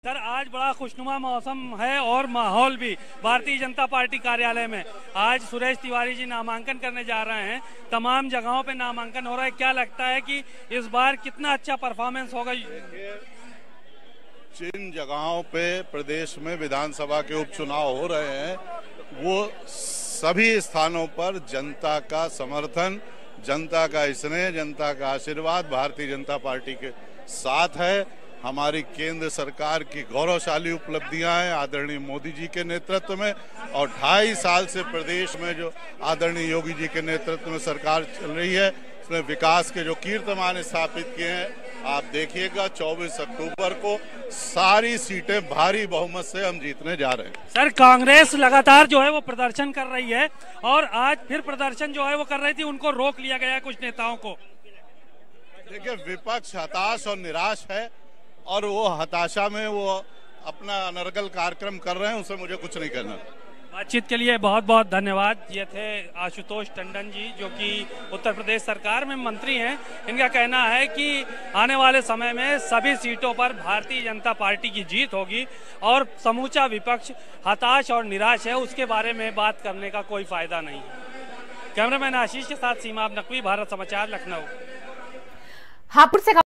Sir आज बड़ा खुशनुमा मौसम है और माहौल भी भारतीय जनता पार्टी कार्यालय में। आज सुरेश तिवारी जी नामांकन करने जा रहे हैं, तमाम जगहों पे नामांकन हो रहा है। क्या लगता है कि इस बार कितना अच्छा परफॉर्मेंस होगा? जिन जगहों पे प्रदेश में विधानसभा के उपचुनाव हो रहे हैं वो सभी स्थानों पर जनता का समर्थन, जनता का स्नेह, जनता का आशीर्वाद भारतीय जनता पार्टी के साथ है। हमारी केंद्र सरकार की गौरवशाली उपलब्धियां हैं आदरणीय मोदी जी के नेतृत्व में, और 2.5 साल से प्रदेश में जो आदरणीय योगी जी के नेतृत्व में सरकार चल रही है उसमें विकास के जो कीर्तिमान स्थापित किए हैं, आप देखिएगा 24 अक्टूबर को सारी सीटें भारी बहुमत से हम जीतने जा रहे हैं। सर कांग्रेस लगातार जो है वो प्रदर्शन कर रही है और आज फिर प्रदर्शन जो है वो कर रही थी, उनको रोक लिया गया है कुछ नेताओं को। देखिए विपक्ष हताश और निराश है और वो हताशा में वो अपना अनर्गल कार्यक्रम कर रहे हैं, उससे मुझे कुछ नहीं करना। बातचीत के लिए बहुत बहुत धन्यवाद। ये थे आशुतोष टंडन जी जो कि उत्तर प्रदेश सरकार में मंत्री हैं। इनका कहना है कि आने वाले समय में सभी सीटों पर भारतीय जनता पार्टी की जीत होगी और समूचा विपक्ष हताश और निराश है, उसके बारे में बात करने का कोई फायदा नहीं है। कैमरामैन आशीष के साथ सीमा नकवी, भारत समाचार, लखनऊ। हापुड़ से